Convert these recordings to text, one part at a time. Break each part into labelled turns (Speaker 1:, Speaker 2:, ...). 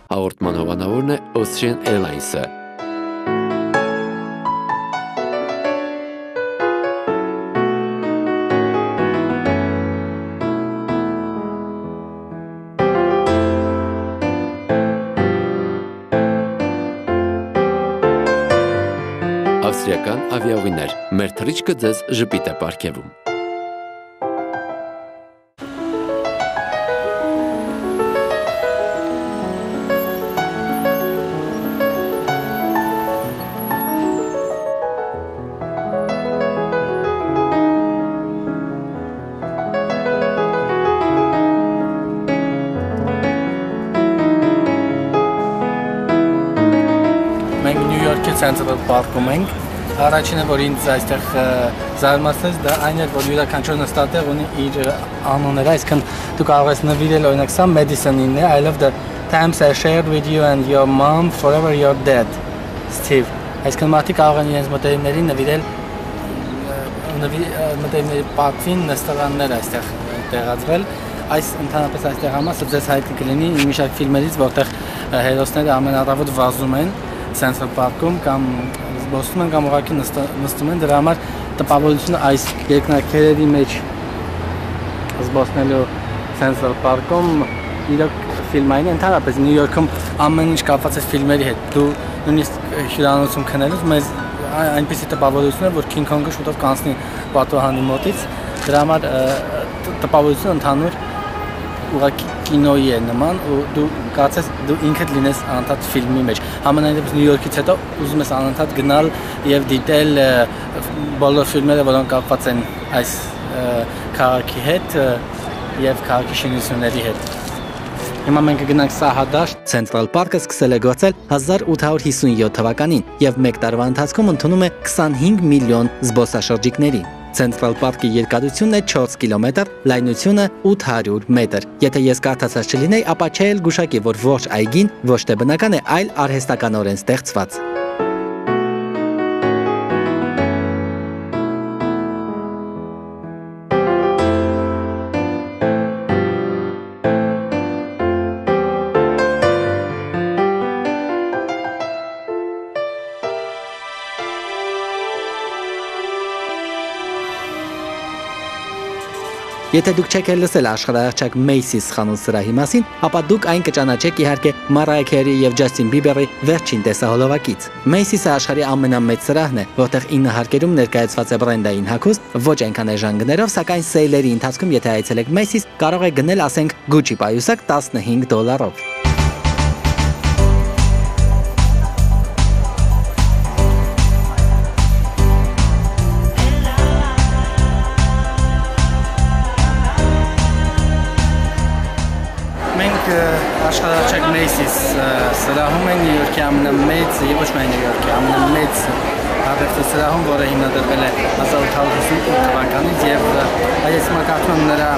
Speaker 1: Հաղորդման հովանավորն է Austrian Airlines-ը։ Ավստրիական ավիաուղիներ, մեր թռիչքը ձեզ ժպիտ է պարգևում։
Speaker 2: Մենք Նյու Յորքի Central Park-ում ենք։ Առաջինը, որ ինձ այստեղ զարմացրեց, դա այն էր, որ յուրաքանչյուր նստատեղ ունի իր անունները, այսինքն դու կարող ես նվիրել, օրինակ, սա Madison-ինն է, I love the times I shared with you and your mom forever you're dead, Steve։ Այսինքն մարդիկ կարող են իրենց մտերիմներին նվիրել մտերիմների պատվին նստարաններ այստեղ տեղադրել։ Այս ընդհանրապես այստեղ համասը ձեզ հայտնի կլինի մի շարք ֆիլմերից, որտեղ հերոսները ամեն առավոտ վազում են Central Park-ում կամ զբոսնում են կամ ուղղակի նստում են, դրա համար տպավորությունը այս երկնաքերերի մեջ զբոսնելու Central Park-ում իրոք ֆիլմային ընդհանրապես Նյու Յորքում ամեն ինչ կապված է ֆիլմերի հետ։ Դու նույնիսկ հյուրանոցում քնելուց մեզ այնպիսի տպավորություն է, որ King Kong-ը շուտով կանցնի պատուհանի մոտից, դրա համար տպավորությունը ընդհանուր ուղղակի կինոյի է նման ու դու կարծես դու ինքդ լինես անընդհատ ֆիլմի մեջ։ Համենայնդեպս Նյու Յորքից հետո ուզում ես անընդհատ գնալ եւ դիտել բոլոր ֆիլմերը, որոնք կապված են այս քաղաքի հետ եւ քաղաքի շինությունների հետ։ Հիմա մենք կգնանք Սահադաշտ։ Central Park-ը սկսել է գործել 1857 թվականին եւ մեկ տարվա ընթացքում ընդունում է 25 միլիոն զբոսաշրջիկների։ Central Park-ի երկարությունն է 4 կիլոմետր, լայնությունը 800 մետր։ Եթե ես կարդացած չլինեի, ապա չէ էլ գուշակի, որ ողջ այգին ոչ թե բնական է, այլ արհեստականորեն ստեղծված։ Եթե դուք չեք լսել աշխարհահռչակ Macy's խանութ սրահի մասին, ապա դուք այն կճանաչեք իհարկե Mariah Carey եւ Justin Bieber-ի վերջին տեսահոլովակից։ Macy's-ը աշխարհի ամենամեծ սրահն է, որտեղ 9 հարկերում ներկայացված է բրենդային հագուստ, ոչ այնքան էժան գներով, սակայն սեյլերի ընթացքում եթե այցելեք Macy's, կարող եք գնել, ասենք, Gucci պայուսակ $15-ով։ Աշխարհահռչակ Macy's սրահում են Նյու Յորքի ամենամեծ եւ ոչ միայն Նյու Յորքի ամենամեծ հանդեպ սրահում, որը հիմնադրվել է 1858 թվականից եւ այս մակարդակում նրա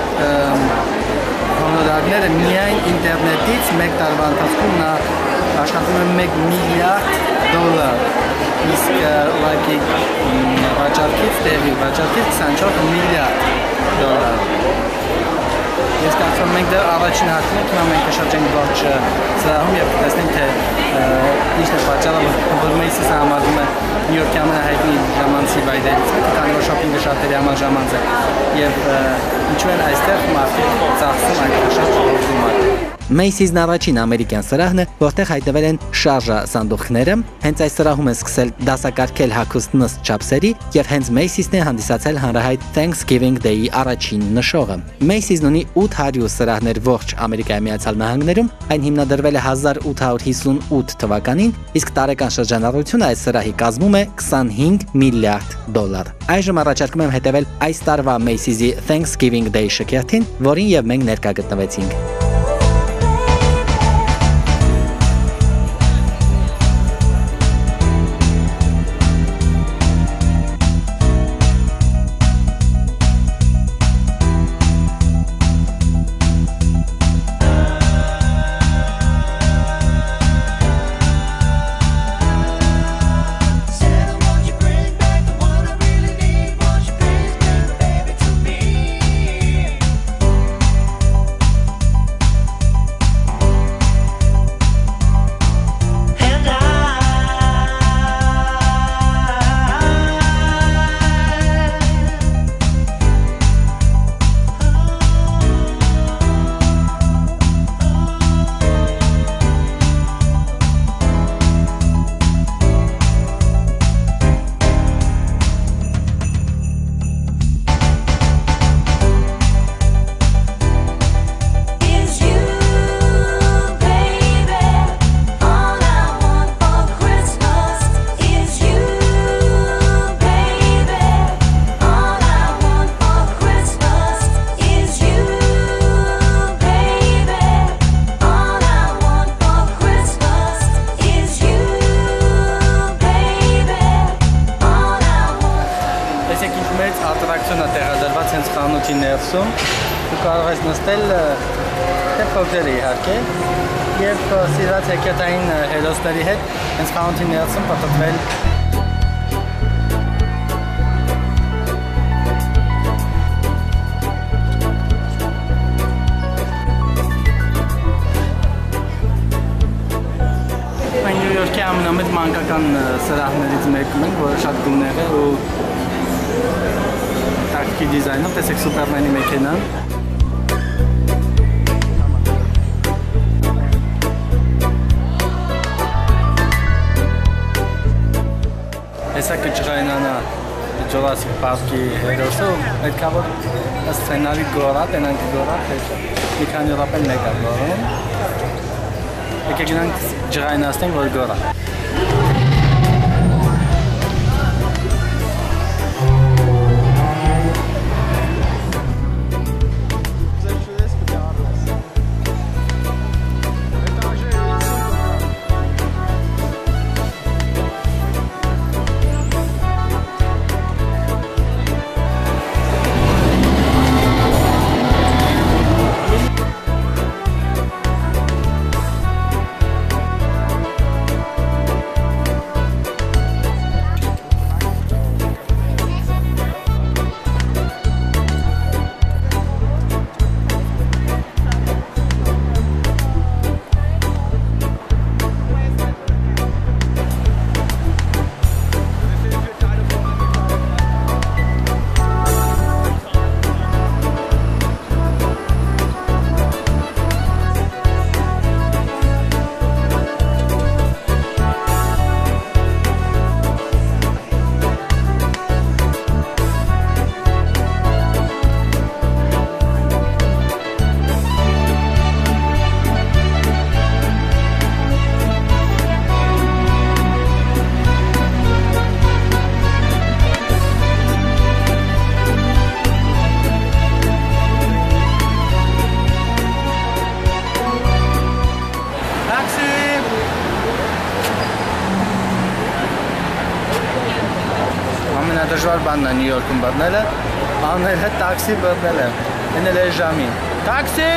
Speaker 2: հոնորարները միայն ինտերնետից մեկ տարվա ընթացքում նա աշխատում է $1 միլիարդ, իսկ ուղղակի վաճառքից 24 միլիարդ։ Ես կարծում եմ մենք դեռ առաջին հարկն ենք, հիմա մենք կշրջենք ողջ սրահում եւ կտեսնենք թե ինչն է պատճառը, որ Macy's-ը համարվում է Նյու Յորքի ամենահայտնի ժամանցի վայրերից մեկը, քանի որ շոփինգը շատերի համար ժամանց է եւ ինչու են այստեղ մարդիկ ծախսում այնքան շատ ժողովրդի։ Macy's-ն առաջին ամերիկյան սրահն է, որտեղ հայտնվել են շարժա սանդուղքները, հենց այս սրահում են սկսել դասակարգել հագուստ նստ չափսերի եւ հենց Macy's-ն է հանդիսացել հանրահայտ Thanksgiving Day-ի առաջին նշողը։ Macy's-ն ունի 800 սրահներ ողջ Ամերիկայի Միացյալ Նահանգներում, այն հիմնադրվել է 1858 թվականին, իսկ տարեկան շրջանառությունը այս սրահի կազմում է $25 միլիարդ։ Այժմ առաջարկում եմ հետևել այս տարվա Macy's-ի Thanksgiving Day շքերթին, որին եւ մենք ներկա գտնվեցինք։ ներսում, դու կարող ես նստել թե փոքր իհարկե եւ սիրած հեքիաթային հերոսների հետ հենց խանութի ներսում պատտվել Նյու Յորքի ամենամեծ մանկական սրահներից մեկում ենք, որը շատ գունեղ է ու տակտիկի դիզայնով, տեսեք Սուպերմենի մեքենան։ Հեսա կճղայնանա Ջորասիկ Պարկի հերոսը, պետք է որ սցենարի գորա, տենանք գորա, մի քանի րոպե մեկ է գորում։ Եկեք գնանք ջղայնացնենք, որ գորա։ Դժվար բանն է Նյու Յորքում բռնելը, աները տաքսի բռնելը, ենել է ժամին։ Տաքսի!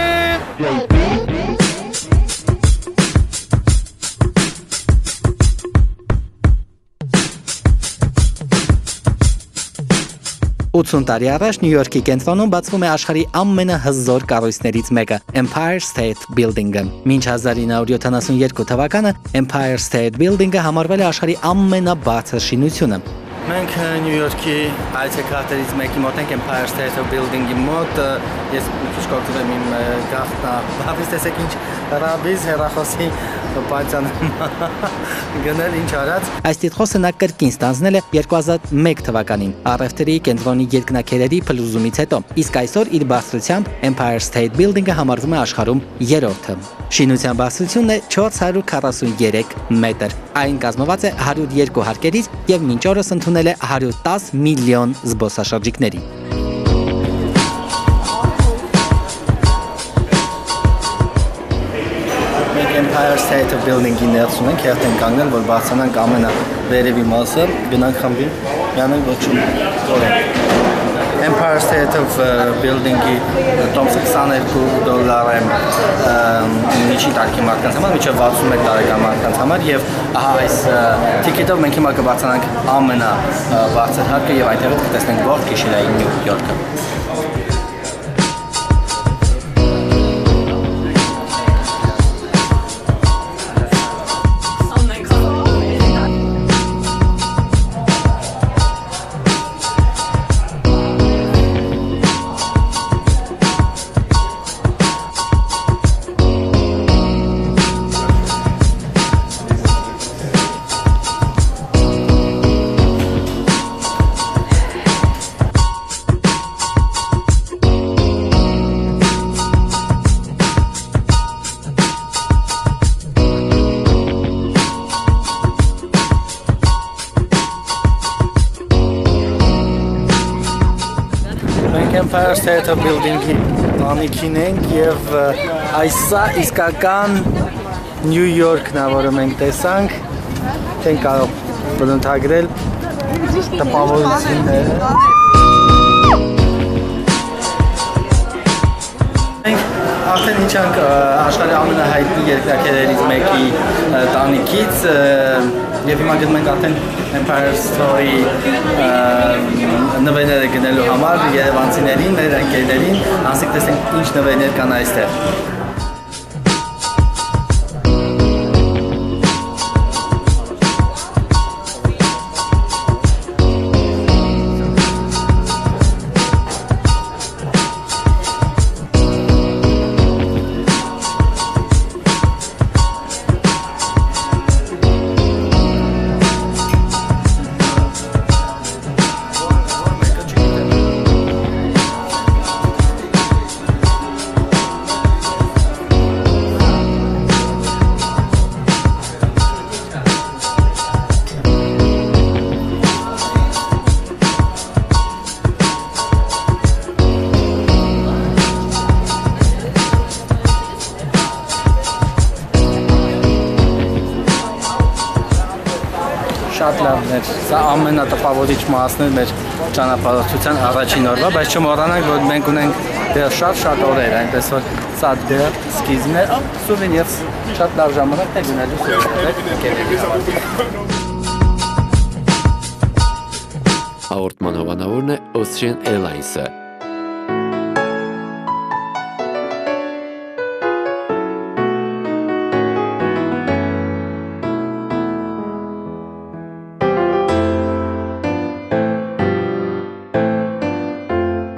Speaker 2: 80 տարի առաջ Նյու Յորքի կենտրոնում բացվում է աշխարհի ամենահզոր կառույցներից մեկը՝ Empire State Building-ը։ Մինչ 1972 թվականը Empire State Building-ը համարվել է աշխարհի ամենաբարձր շինությունը։ Մենք Նյու Յորքի այցեքարտերից մեկի մոտ ենք Empire State Building-ի մոտ։ Ես մի քիչ կօգտվեմ իմ գաղտնա, տեսեք ինչ ռաբիզ հեռախոսի պատճանը գնել ինչ արած։ Այս տիտղոսը նա կրկին ստանձնել է 2001 թվականին առևտրի կենտրոնի երկնաքերերի փլուզումից հետո, իսկ այսօր իր բարձրությամբ Empire State Building-ը համարվում է աշխարհում երրորդը։ Շինության բարձրությունն է 443 մետր։ Այն կազմված է 102 հարկերից եւ մինչ օրս ընդունել է 110 միլիոն զբոսաշրջիկների։ Empire State Building-ի ներսում ենք, հերթ ենք կանգնել, որ բարձրանանք ամենավերևի մասը, գնանք խմբի, յանենք ոչում կորենք։ Empire State Building-ի տոմսը $22 է միջին տարիքի մարդկանց համար, մինչև 61 տարեկան մարդկանց համար եւ ահա այս տիկետով մենք հիմա կբարձրանանք ամենաբարձր հարկը եւ այնտեղից կտեսնենք ողջ գիշերային Նյու Յորքը։ Empire State Building-ի անիքին ենք եւ այսա իսկական Նյու Յորքն է, որը մենք տեսանք, չենք կարող բնութագրել տպավորությունները։ Մենք արդեն ինչ ենք աշխարհի ամենահայտնի երկրաքերերից մեկի տանիքից եւ հիմա գնում ենք արդեն Empire Story նվերները գնելու համար երևանցիներին, մեր ընկերներին, ասենք տեսնենք ինչ նվերներ կան այստեղ։ Շատ լավն էր, սա ամենատպավորիչ մասն էր մեր ճանապարհորդության առաջին օրվա, բայց չմոռանանք, որ մենք ունենք դեռ շատ օրեր, այնպես որ սա դեռ սկիզբն է, սուվենիր, շատ լավ ժամանակ է գնալու սուվենիրներ։
Speaker 1: Հաղորդման հովանավորն է Austrian Airlines-ը։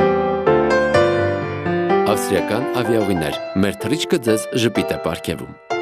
Speaker 1: Ավստրիական ավիաուղիներ, մեր թռիչքը ձեզ ժպիտ է պարգևում։